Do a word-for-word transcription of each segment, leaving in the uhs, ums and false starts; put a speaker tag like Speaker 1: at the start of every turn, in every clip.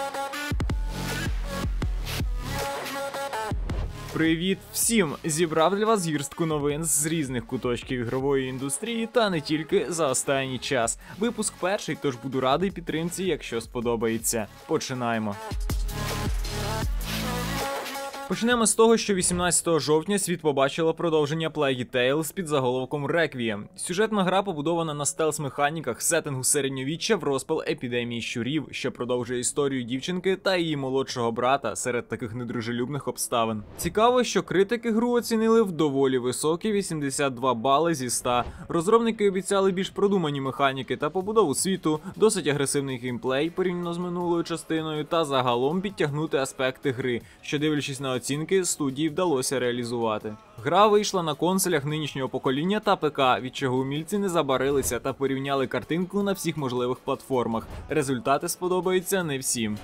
Speaker 1: Привіт всім! Зібрав для вас гірстку новин з різних куточків ігрової індустрії та не тільки за останній час. Випуск перший, тож буду радий підтримці, якщо сподобається. Починаємо. Почнемо з того, що вісімнадцятого жовтня світ побачило продовження Plague Tale з підзаголовком Requiem. Сюжетна гра побудована на стелс-механіках сеттингу середньовіччя в розпал епідемії щурів, що продовжує історію дівчинки та її молодшого брата серед таких недружелюбних обставин. Цікаво, що критики гру оцінили в доволі високі вісімдесят два бали зі ста. Розробники обіцяли більш продумані механіки та побудову світу, досить агресивний геймплей порівняно з минулою частиною та загалом підтягнути аспекти гри, що, дивлячись на оцінки, студії вдалося реалізувати. Гра вийшла на консолях нинішнього покоління та ПК, від чого умільці не забарилися та порівняли картинку на всіх можливих платформах. Результати сподобаються не всім.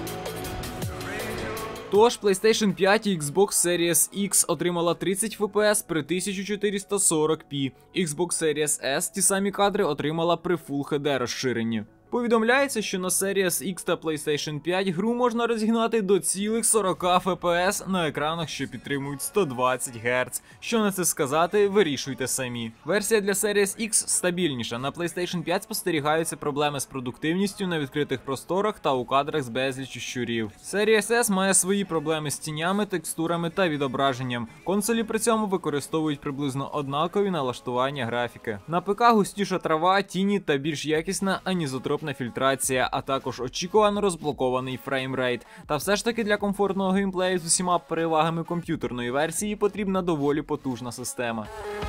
Speaker 1: Тож, PlayStation п'ять і Xbox Series X отримала тридцять еф пі ес при тисяча чотириста сорок пі, Xbox Series S ті самі кадри отримала при Full ейч ді розширенні. Повідомляється, що на Series X та PlayStation п'ять гру можна розігнати до цілих сорок еф пі ес на екранах, що підтримують сто двадцять герц. Що на це сказати, вирішуйте самі. Версія для Series X стабільніша. На PlayStation п'ять спостерігаються проблеми з продуктивністю на відкритих просторах та у кадрах з безліччю щурів. Series S має свої проблеми з тінями, текстурами та відображенням. Консолі при цьому використовують приблизно однакові налаштування графіки. На ПК густіша трава, тіні та більш якісна анізотропна фільтрація, а також очікувано розблокований фреймрейт. Та все ж таки для комфортного геймплею з усіма перевагами комп'ютерної версії потрібна доволі потужна система.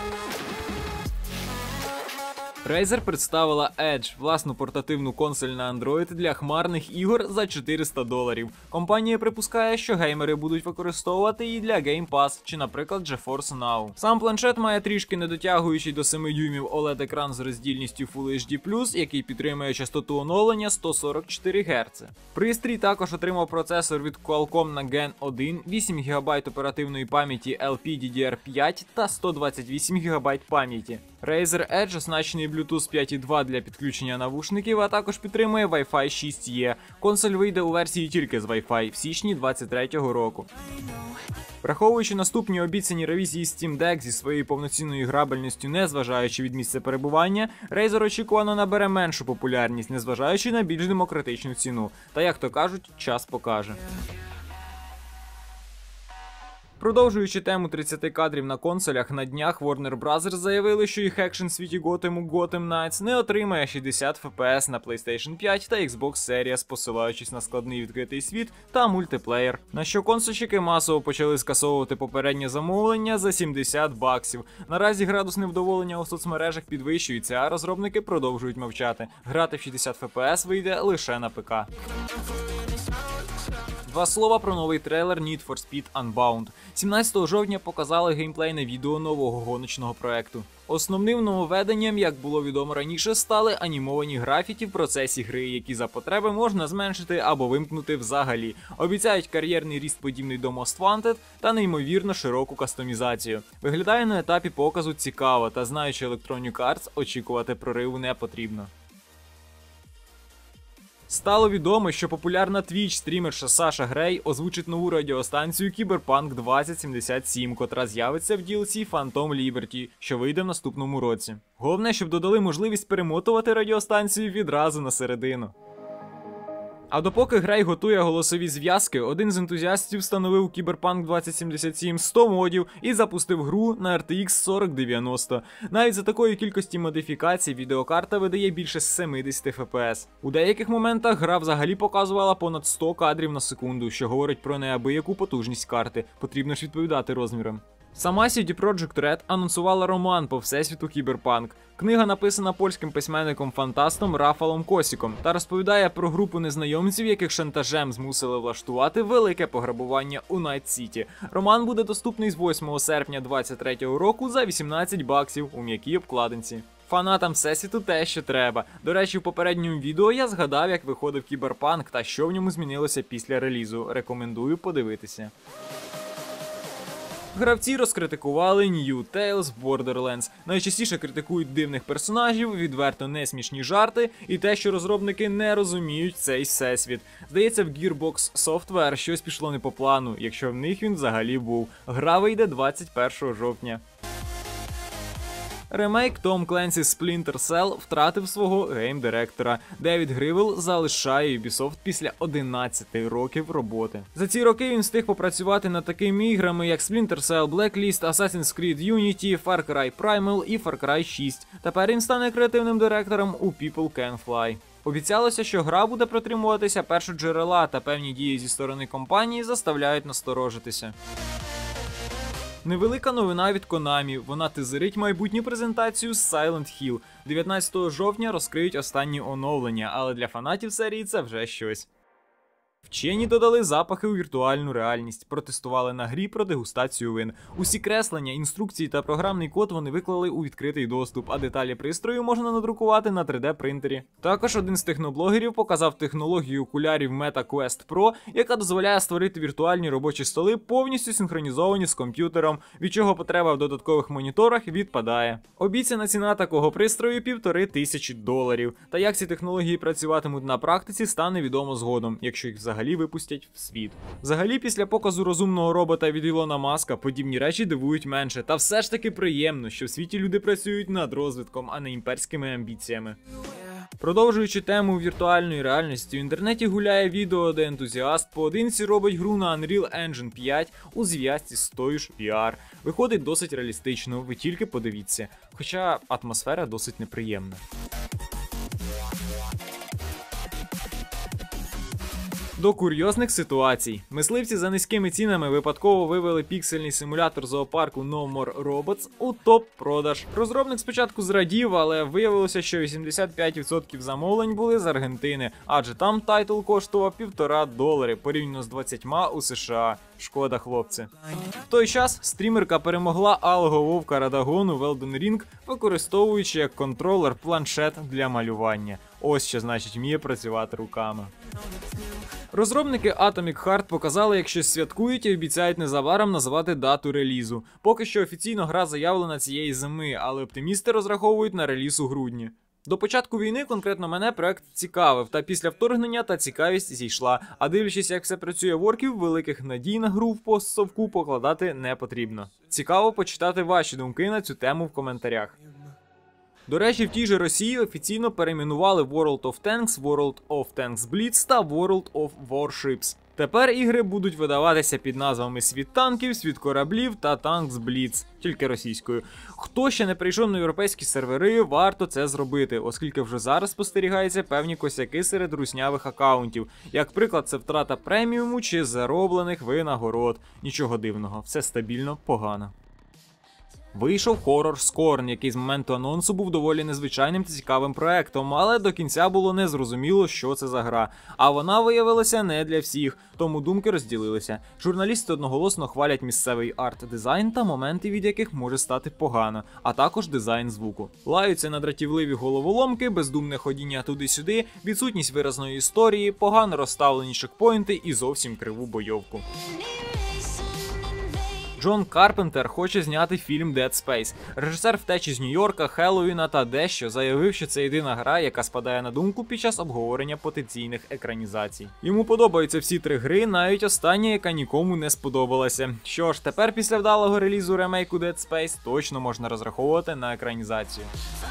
Speaker 1: Razer представила Edge – власну портативну консоль на Android для хмарних ігор за чотириста доларів. Компанія припускає, що геймери будуть використовувати її для Game Pass чи, наприклад, GeForce Now. Сам планшет має трішки недотягуючий до семи дюймів о лед-екран з роздільністю Full ейч ді плюс, який підтримує частоту оновлення сто сорок чотири герца. Пристрій також отримав процесор від Qualcomm на ген один, вісім гігабайт оперативної пам'яті ел пі ді ді ар п'ять та сто двадцять вісім гігабайт пам'яті. Razer Edge оснащений Bluetooth п'ять і два для підключення навушників, а також підтримує Wi-Fi шість є. Консоль вийде у версії тільки з Wi-Fi в січні двадцять третього року. Враховуючи наступні обіцяні ревізії Steam Deck зі своєю повноцінною грабельністю, незважаючи від місця перебування, Razer очікувано набере меншу популярність, незважаючи на більш демократичну ціну. Та, як то кажуть, час покаже. Продовжуючи тему тридцяти кадрів на консолях, на днях Warner Bros. Заявили, що їх екшен в світі Готему Gotham Knights не отримає шістдесят еф пі ес на PlayStation п'ять та Xbox Series, посилаючись на складний відкритий світ та мультиплеєр. На що консольщики масово почали скасовувати попереднє замовлення за сімдесят баксів. Наразі градус невдоволення у соцмережах підвищується, а розробники продовжують мовчати. Грати в шістдесят еф пі ес вийде лише на ПК. Два слова про новий трейлер Need for Speed Unbound. сімнадцятого жовтня показали геймплейне відео нового гоночного проекту. Основним нововведенням, як було відомо раніше, стали анімовані графіті в процесі гри, які за потреби можна зменшити або вимкнути взагалі. Обіцяють кар'єрний ріст подібний до Most Wanted та неймовірно широку кастомізацію. Виглядає на етапі показу цікаво, та знаючи Electronic Arts, очікувати прориву не потрібно. Стало відомо, що популярна Twitch-стрімерша Саша Грей озвучить нову радіостанцію Cyberpunk двадцять сімдесят сім, котра з'явиться в ді ел сі Phantom Liberty, що вийде в наступному році. Головне, щоб додали можливість перемотувати радіостанцію відразу на середину. А допоки Грей готує голосові зв'язки, один з ентузіастів встановив у Cyberpunk двадцять сімдесят сім сто модів і запустив гру на ар ті ікс сорок дев'яносто. Навіть за такої кількості модифікацій відеокарта видає більше сімдесят еф пі ес. У деяких моментах гра взагалі показувала понад сто кадрів на секунду, що говорить про неабияку потужність карти. Потрібно ж відповідати розмірам. Сама сі ді Projekt Red анонсувала роман по всесвіту Cyberpunk. Книга написана польським письменником-фантастом Рафалом Косіком та розповідає про групу незнайомців, яких шантажем змусили влаштувати велике пограбування у Найт-Сіті. Роман буде доступний з восьмого серпня двадцять третього року за вісімнадцять баксів у м'якій обкладинці. Фанатам всесвіту те, що треба. До речі, в попередньому відео я згадав, як виходив Cyberpunk та що в ньому змінилося після релізу. Рекомендую подивитися. Гравці розкритикували New Tales Borderlands. Найчастіше критикують дивних персонажів, відверто несмішні жарти і те, що розробники не розуміють цей всесвіт. Здається, в Gearbox Software щось пішло не по плану, якщо в них він взагалі був. Гра вийде двадцять першого жовтня. Ремейк Tom Clancy's Splinter Cell втратив свого гейм-директора. Девід Гривел залишає Ubisoft після одинадцяти років роботи. За ці роки він встиг попрацювати над такими іграми, як Splinter Cell, Blacklist, Assassin's Creed Unity, Far Cry Primal і Far Cry шість. Тепер він стане креативним директором у People Can Fly. Обіцялося, що гра буде протримуватися першоджерела, та певні дії зі сторони компанії заставляють насторожитися. Невелика новина від Konami. Вона тизерить майбутню презентацію з Silent Hill. дев'ятнадцятого жовтня розкриють останні оновлення, але для фанатів серії це вже щось. Вчені додали запахи у віртуальну реальність, протестували на грі про дегустацію вин. Усі креслення, інструкції та програмний код вони виклали у відкритий доступ, а деталі пристрою можна надрукувати на три де принтері. Також один з техноблогерів показав технологію окулярів Meta Quest Pro, яка дозволяє створити віртуальні робочі столи, повністю синхронізовані з комп'ютером, від чого потреба в додаткових моніторах відпадає. Обіцяна ціна такого пристрою – півтори тисячі доларів. Та як ці технології працюватимуть на практиці, стане відомо згодом, якщо їх взагалі взагалі випустять в світ. Взагалі, після показу розумного робота від Ілона Маска, подібні речі дивують менше. Та все ж таки приємно, що в світі люди працюють над розвитком, а не імперськими амбіціями. Продовжуючи тему віртуальної реальності, в інтернеті гуляє відео, де ентузіаст поодинці робить гру на Unreal Engine п'ять у зв'язці з тою ж ві ар. Виходить досить реалістично, ви тільки подивіться. Хоча атмосфера досить неприємна. До курйозних ситуацій. Мисливці за низькими цінами випадково вивели піксельний симулятор зоопарку No More Robots у топ-продаж. Розробник спочатку зрадів, але виявилося, що вісімдесят п'ять відсотків замовлень були з Аргентини, адже там тайтл коштував півтора долари, порівняно з двадцятьма у США. Шкода, хлопці. В той час стрімерка перемогла алого вовка Радагону в Elden Ring, використовуючи як контролер планшет для малювання. Ось що значить вміє працювати руками. Розробники Atomic Heart показали, як щось святкують і обіцяють незабаром назвати дату релізу. Поки що офіційно гра заявлена цієї зими, але оптимісти розраховують на реліз у грудні. До початку війни конкретно мене проект цікавив, та після вторгнення та цікавість зійшла. А дивлячись, як все працює в орків, великих надій на гру в постсовку покладати не потрібно. Цікаво почитати ваші думки на цю тему в коментарях. До речі, в тій же Росії офіційно перейменували World of Tanks, World of Tanks Blitz та World of Warships. Тепер ігри будуть видаватися під назвами Світ танків, Світ кораблів та Tanks Blitz, тільки російською. Хто ще не прийшов на європейські сервери, варто це зробити, оскільки вже зараз спостерігаються певні косяки серед руснявих акаунтів. Як приклад, це втрата преміуму чи зароблених винагород. Нічого дивного, все стабільно погано. Вийшов хорор Scorn, який з моменту анонсу був доволі незвичайним та цікавим проектом, але до кінця було незрозуміло, що це за гра. А вона виявилася не для всіх, тому думки розділилися. Журналісти одноголосно хвалять місцевий арт-дизайн та моменти, від яких може стати погано, а також дизайн звуку. Лаються на дратівливі головоломки, бездумне ходіння туди-сюди, відсутність виразної історії, погано розставлені чекпоінти і зовсім криву бойовку. Джон Карпентер хоче зняти фільм Dead Space. Режисер втечі з Нью-Йорка, Хеллоуіна та дещо заявив, що це єдина гра, яка спадає на думку під час обговорення потенційних екранізацій. Йому подобаються всі три гри, навіть остання, яка нікому не сподобалася. Що ж, тепер після вдалого релізу ремейку Dead Space точно можна розраховувати на екранізацію.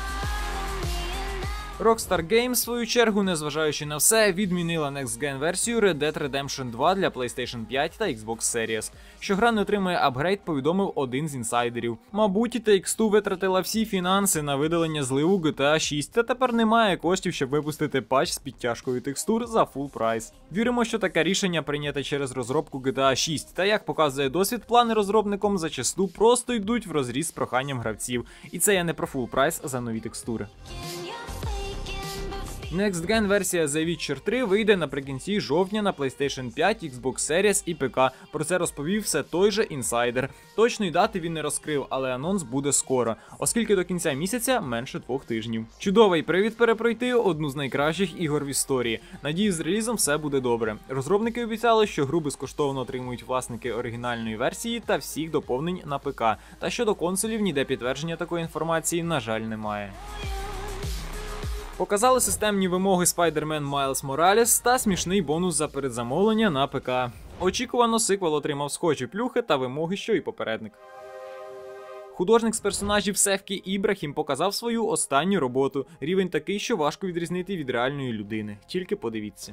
Speaker 1: Rockstar Games, в свою чергу, незважаючи на все, відмінила Next Gen версію Red Dead Redemption два для PlayStation п'ять та Xbox Series. Що гра не отримує апгрейд, повідомив один з інсайдерів. Мабуть, і Take-Two витратила всі фінанси на видалення зливу джі ті ей шість, та тепер немає коштів, щоб випустити патч з підтяжкою текстур за фул прайс. Віримо, що таке рішення прийняте через розробку джі ті ей шість, та як показує досвід, плани розробником зачасту просто йдуть в розріз з проханням гравців. І це я не про фул прайс за нові текстури. Next Gen версія The Witcher три вийде наприкінці жовтня на PlayStation п'ять, Xbox Series і ПК. Про це розповів все той же інсайдер. Точної дати він не розкрив, але анонс буде скоро, оскільки до кінця місяця менше двох тижнів. Чудовий привід перепройти одну з найкращих ігор в історії. Надію, з релізом все буде добре. Розробники обіцяли, що гру безкоштовно отримують власники оригінальної версії та всіх доповнень на ПК. Та щодо консолів, ніде підтвердження такої інформації, на жаль, немає. Показали системні вимоги Spider-Man Miles Morales та смішний бонус за передзамовлення на ПК. Очікувано, сиквел отримав схожі плюхи та вимоги, що і попередник. Художник з персонажів Севкі Ібрахім показав свою останню роботу. Рівень такий, що важко відрізнити від реальної людини. Тільки подивіться.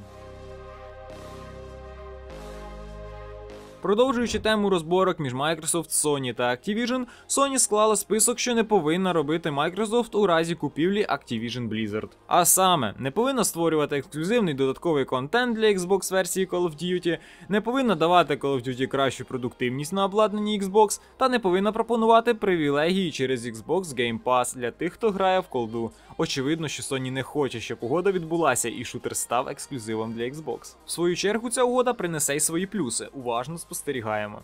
Speaker 1: Продовжуючи тему розборок між Microsoft, Sony та Activision, Sony склала список, що не повинна робити Microsoft у разі купівлі Activision Blizzard. А саме, не повинна створювати ексклюзивний додатковий контент для Xbox версії Call of Duty, не повинна давати Call of Duty кращу продуктивність на обладнанні Xbox, та не повинна пропонувати привілегії через Xbox Game Pass для тих, хто грає в колду. Очевидно, що Sony не хоче, щоб угода відбулася і шутер став ексклюзивом для Xbox. В свою чергу, ця угода принесе й свої плюси. Уважно спостерігаємо.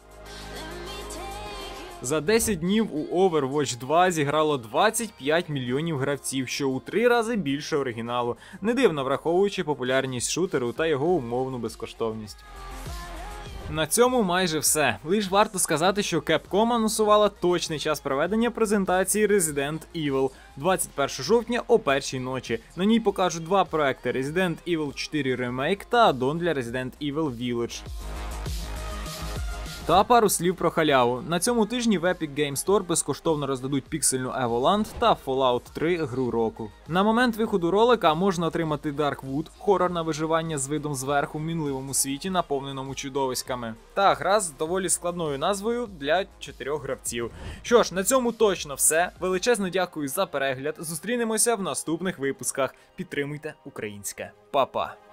Speaker 1: За десять днів у Overwatch два зіграло двадцять п'ять мільйонів гравців, що у три рази більше оригіналу. Не дивно, враховуючи популярність шутеру та його умовну безкоштовність. На цьому майже все. Лиш варто сказати, що Capcom анонсувала точний час проведення презентації Resident Evil двадцять першого жовтня о першій ночі. На ній покажуть два проекти: Resident Evil чотири Remake та аддон для Resident Evil Village. Та пару слів про халяву. На цьому тижні в Epic Games Store безкоштовно роздадуть піксельну Evoland та Fallout три гру року. На момент виходу ролика можна отримати Darkwood, хорор на виживання з видом зверху в мінливому світі, наповненому чудовиськами. Та гра з доволі складною назвою для чотирьох гравців. Що ж, на цьому точно все. Величезно дякую за перегляд. Зустрінемося в наступних випусках. Підтримуйте українське. Па-па!